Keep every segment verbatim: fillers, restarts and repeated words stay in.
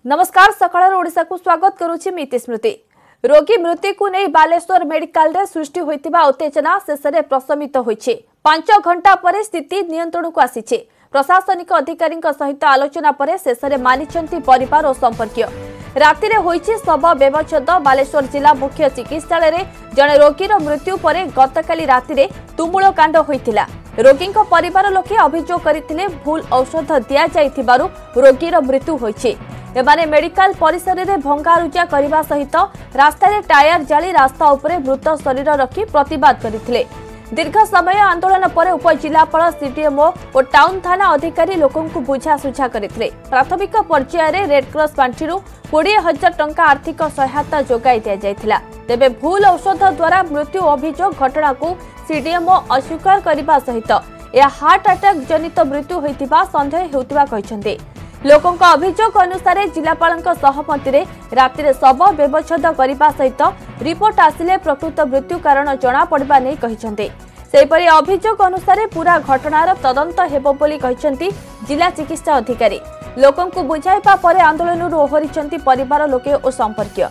नमस्कार सकाळ ओडिशा को स्वागत करूची मिति स्मृति। रोगी मृत्यु को नहीं बालेश्वर मेडिकल रे सृष्टि होइतिबा उत्तेजना शेष में प्रशमित होइछे। पांच घंटा पर स्थिति नियंत्रण को आसीछे। प्रशासनिक अधिकारी सहित आलोचना पर शेष में मानिछंती परिवार और संपर्कीय। राति रे होइछे शव व्यवच्छेद। बालेश्वर जिला मुख्य चिकित्सालय रे जने रोगीर मृत्यु पर गतकाली राति रे तुमुल कांड होइतिला। रोगी परिवार लोके अभियोग करथिले भूल औषध दिया जाइथिबारु रोगीर मृत्यु होइछे। एमाने मेडिकल परिसर में भंगारुजा करने सहित रास्ता टायर जाली रास्ता उपरे मृत शरीर रखी प्रतिवाद करथिले। दीर्घ समय आंदोलन पर उपजिलापाल सीडीएमओ और टाउन थाना अधिकारी लोकों को बुझासुझा करथिले। प्राथमिक पर्याय रे रेड क्रॉस पांठी बीस हजार टंका आर्थिक सहायता जोगाई दिया जायथिला। तेबे भूल औषध द्वारा मृत्यु अभियोग घटना को सीडीएमओ अस्वीकार करने सहित यह हार्ट अटैक जनित मृत्यु होइतिबा संदेह हेउतिबा कहिसंते। लोकों का अभियोग अनुसार जिलापाल सहमति रे राति रे शव व्यवच्छेद करने सहित रिपोर्ट आसिले प्रकृत मृत्यु कारण जना पड़वा नहीं कहिसंते। सेहिपरि अभियोग अनुसार पूरा घटनार तदंत हेबो बोली कहिसंती जिला चिकित्सा अधिकारी। लोकों को बुझाइबा परे आंदोलन ओहरिचंती परिवार लोके और संपर्कीय।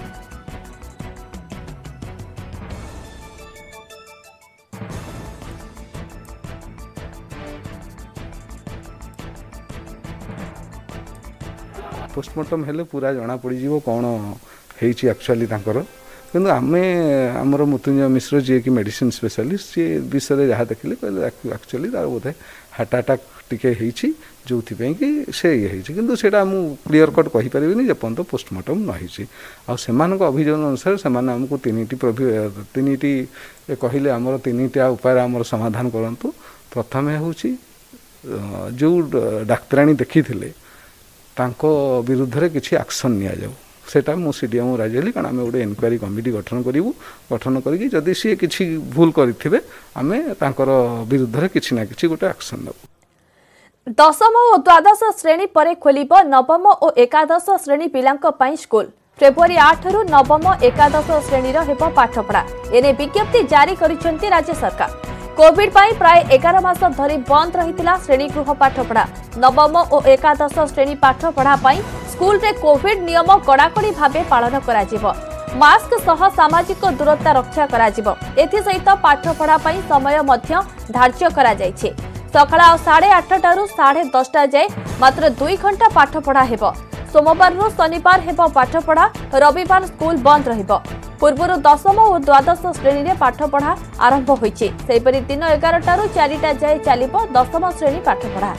पोस्टमार्टम हेले पूरा जना पड़ जीवो कौन हेची एक्चुअली तांकर किंतु आमे हमर मृत्युंजय मिश्र जी की मेडिसिन स्पेशलिस्ट सी विषय जहाँ देखिले कहले एक्चुअली तार बोधे हार्ट अटैक टिके हेची जोथि पे कि से ये हेची किंतु सेटा मु क्लियर कट कहि परिबिनी जे पंत पोस्टमार्टम न हेची आ सेमान को अभियोग अनुसार सेमान हमको तीनटी तीनटी कहले हमर तीनटा उपाय हमर समाधान करंतु। प्रथम होची जो डाक्तराणी देखिथिले तांको विरुद्ध रे किछि एक्शन निया जाऊ सेटा मु सीडीएम राजी हेली कारण आमे गोटे इनक्वारी कमिटी गठन करिवु गठन करिकि जदि सी किछि भूल करिथिबे आमे तांकर विरुद्ध रे किछि ना किछि गोटे एक्शन नबु। दशम और द्वादश श्रेणी पर खोलिबो नवम और एकादश श्रेणी पिलांक पई स्कूल। फेब्रुआरी आठ रु नवम एकादश श्रेणी रो हेबो पाठपढ़ा एने विज्ञप्ति जारी करिसेंती राज्य सरकार। कोविड पाई प्राय एगार मास धरी बंद रहितिला श्रेणी गृह पाठपढ़ा। नवम और एकादश श्रेणी पाठपढ़ा पाई स्कूल रे कोविड नियम कड़ाकड़ी भावे पालन कराजिबो। मास्क सह सामाजिक दूरता रक्षा कराजिबो। एथि सहित पाठपढ़ा पाई समय मध्य धार्य करा जायछे। सकाळ साढ़े आठटा रु साढ़े दसटा जाए मात्र दुई घंटा पाठपढ़ा हेबो। सोमवार रु शनिवार हेबो पाठपढ़ा। रविवार स्कूल बंद रहिबो। पूर्व दशम और द्वादश श्रेणी में पाठपढ़ा आरंभ होइछे। सेहिपरि दिन एगारटा रु चारिटा जाए चलिबो दशम श्रेणी पाठपढ़ा।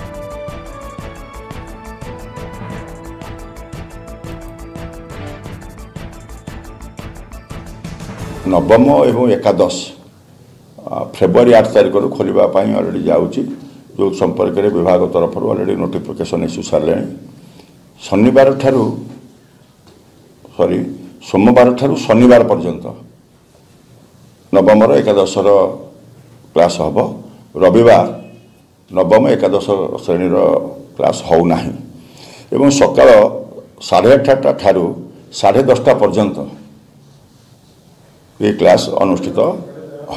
नवम एवं एकादश फेब्रुआरी आठ तारिख खोलिबा अलरेडी जाऊँगी जो संपर्क में विभाग तरफ अलरेडी नोटिफिकेशन इश्यू सारे। शनिवार ठारू सॉरी सोमवार ठारू शनिवार पर्यंत नवम एकादश क्लास हम। रविवार नवम एकादश श्रेणी क्लास होना एवं सकाल साढ़े आठटा ठारू साढ़े दसटा पर्यंत ये क्लास अनुष्ठित